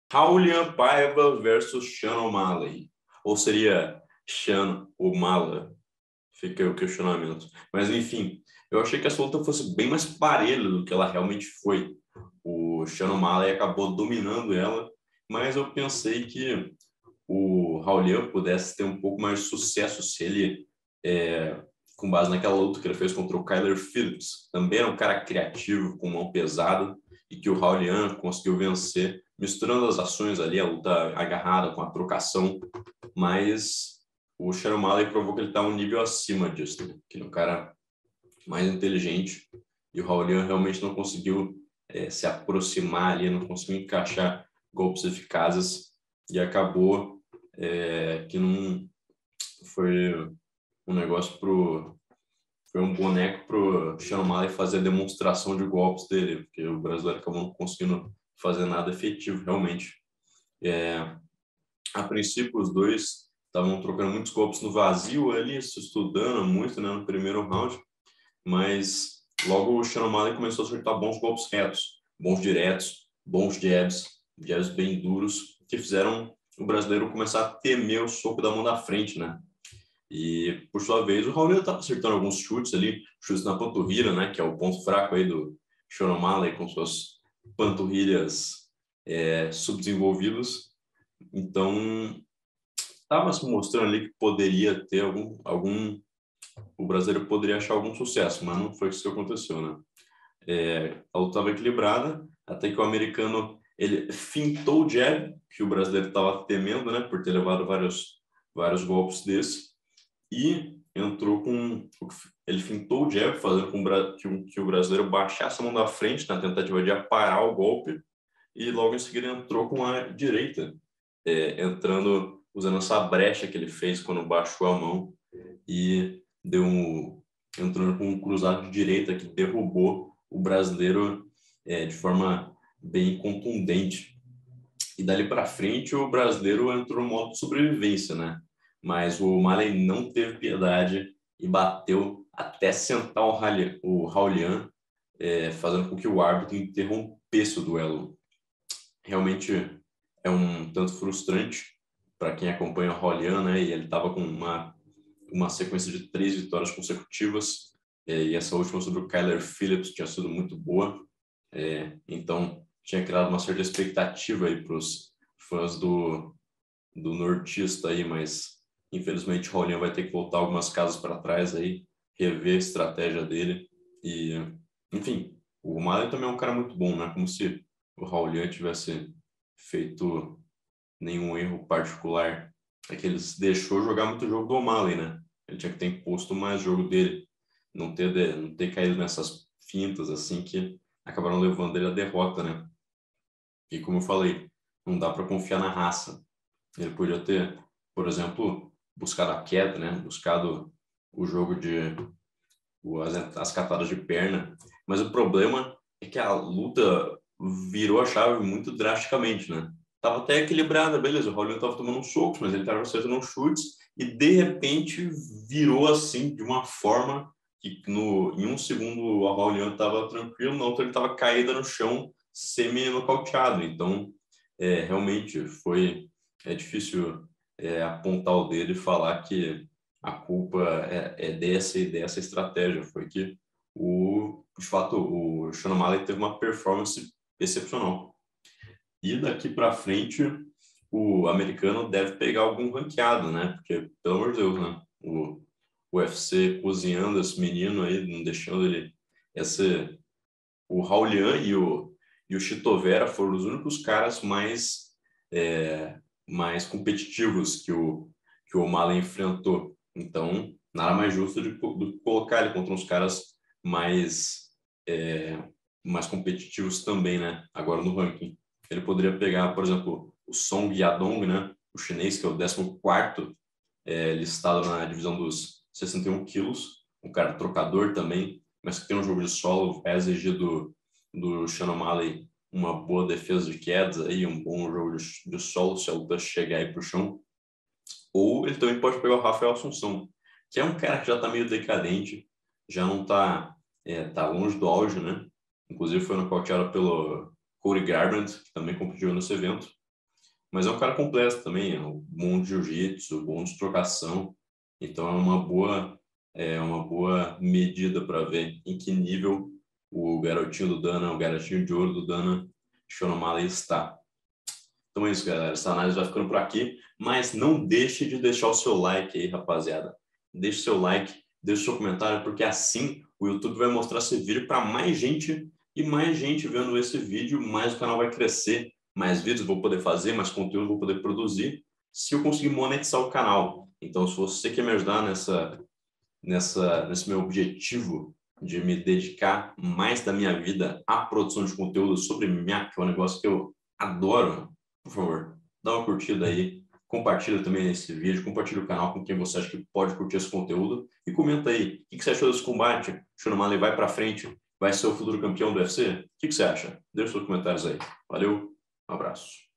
Raulian Paiva versus Sean O'Malley. Ou seria Sean O'Malley? Fica aí o questionamento. Mas, enfim, eu achei que essa luta fosse bem mais parelha do que ela realmente foi. O Sean O'Malley acabou dominando ela, mas eu pensei que o Raulian pudesse ter um pouco mais de sucesso se ele, com base naquela luta que ele fez contra o Kyler Phillips, também era um cara criativo, com mão pesada, e que o Raulian conseguiu vencer, misturando as ações ali, a luta agarrada com a trocação, mas o Sean O'Malley provou que ele está um nível acima disso, né? Que é um cara mais inteligente, e o Raulian realmente não conseguiu se aproximar ali, não conseguiu encaixar golpes eficazes, e acabou que não foi um negócio foi um boneco pro Sean O'Malley fazer a demonstração de golpes dele, porque o brasileiro acabou não conseguindo fazer nada efetivo, realmente. A princípio, os dois estavam trocando muitos golpes no vazio ali, se estudando muito, né, no primeiro round, mas logo o Sean O'Malley começou a acertar bons golpes retos, bons diretos, bons jabs bem duros, que fizeram o brasileiro começar a temer o soco da mão da frente, né? E, por sua vez, o Raul estava acertando alguns chutes ali, chutes na panturrilha, né? Que é o ponto fraco aí do Sean O'Malley, com suas panturrilhas subdesenvolvidas. Então, estava se mostrando ali que poderia ter o brasileiro poderia achar algum sucesso, mas não foi isso que aconteceu, né? A luta estava equilibrada, até que o americano ele fintou o jab, que o brasileiro estava temendo, né? Por ter levado vários golpes desse, e entrou ele fintou o jab, fazendo que o brasileiro baixasse a mão da frente na tentativa de aparar o golpe, e logo em seguida entrou com a direita, usando essa brecha que ele fez quando baixou a mão, e entrando com um cruzado de direita que derrubou o brasileiro de forma bem contundente. E dali para frente o brasileiro entrou no modo de sobrevivência, né? Mas o O'Malley não teve piedade e bateu até sentar o Raulian, fazendo com que o árbitro interrompesse o duelo. Realmente é um tanto frustrante para quem acompanha o Raulian, né? E ele estava com uma sequência de 3 vitórias consecutivas, e essa última sobre o Kyler Phillips tinha sido muito boa, então tinha criado uma certa expectativa aí para os fãs do nortista aí, mas infelizmente o Raulian vai ter que voltar algumas casas para trás aí, rever a estratégia dele, e enfim, o O'Malley também é um cara muito bom, né? Como se o Raulian tivesse feito nenhum erro particular. É que ele deixou jogar muito jogo do O'Malley, né? Ele tinha que ter imposto mais jogo dele, não ter caído nessas fintas assim que acabaram levando ele à derrota, né? E como eu falei, não dá para confiar na raça. Ele podia ter, por exemplo, buscado a queda, né? Buscado o jogo as catadas de perna. Mas o problema é que a luta virou a chave muito drasticamente, né? Tava até equilibrada, beleza, o Raulian tava tomando uns socos, mas ele tava acertando uns chutes, e de repente virou assim, de uma forma que em um segundo o Raulian tava tranquilo, no outro ele tava caído no chão, semi-nocauteado. Então, realmente é difícil apontar o dedo e falar que a culpa é dessa e dessa estratégia. Foi que, de fato, o Sean O'Malley teve uma performance excepcional. E daqui para frente, o americano deve pegar algum ranqueado, né? Porque, pelo amor de Deus, né? O UFC cozinhando esse menino aí, não deixando ele... O Raulian e o Chito Vera foram os únicos caras mais competitivos que o O'Malley enfrentou. Então, nada mais justo do que colocar ele contra uns caras mais competitivos também, né? Agora no ranking. Ele poderia pegar, por exemplo, o Song Yadong, né? O chinês, que é o 14º listado na divisão dos 61 quilos. Um cara trocador também, mas que tem um jogo de solo, vai exigir do Sean O'Malley uma boa defesa de quedas, aí, um bom jogo de solo, se a luta chegar aí para o chão. Ou ele também pode pegar o Rafael Assunção, que é um cara que já está meio decadente, já não está tá longe do auge, né? Inclusive foi nocauteado pelo Cody Garbrandt, que também competiu nesse evento. mas é um cara completo também, é um bom de jiu-jitsu, bom de trocação, então é uma boa medida para ver em que nível o garotinho do Dana, o garotinho de ouro do Dana, Sean O'Malley está. Então é isso, galera. Essa análise vai ficando por aqui, mas não deixe de deixar o seu like aí, rapaziada. Deixe seu like, deixe seu comentário, porque assim o YouTube vai mostrar esse vídeo para mais gente e mais gente vendo esse vídeo, mais o canal vai crescer, mais vídeos vou poder fazer, mais conteúdo vou poder produzir, se eu conseguir monetizar o canal. Então, se você quer me ajudar nesse meu objetivo de me dedicar mais da minha vida à produção de conteúdo sobre MMA, que é um negócio que eu adoro, por favor, dá uma curtida aí, compartilha também esse vídeo, compartilha o canal com quem você acha que pode curtir esse conteúdo e comenta aí, o que você achou desse combate? Sean O'Malley vai para frente? Vai ser o futuro campeão do UFC? O que você acha? Deixa os seus comentários aí. Valeu, um abraço.